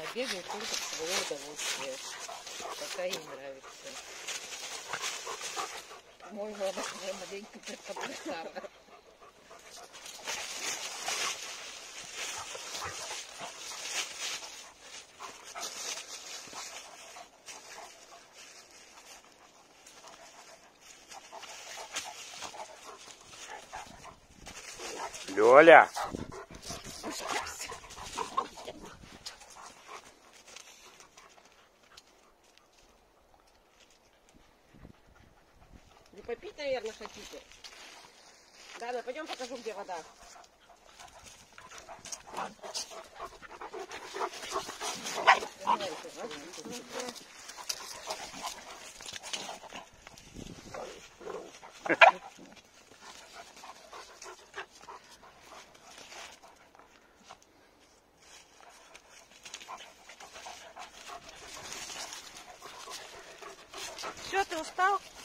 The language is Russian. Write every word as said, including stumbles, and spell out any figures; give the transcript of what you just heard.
Она бегает только в свое удовольствие. Пока ей нравится. По-моему, она уже маленько подрастала. Лёля! Вы попить, наверное, хотите? Да, да, пойдем покажу, где вода. Все, ты устал?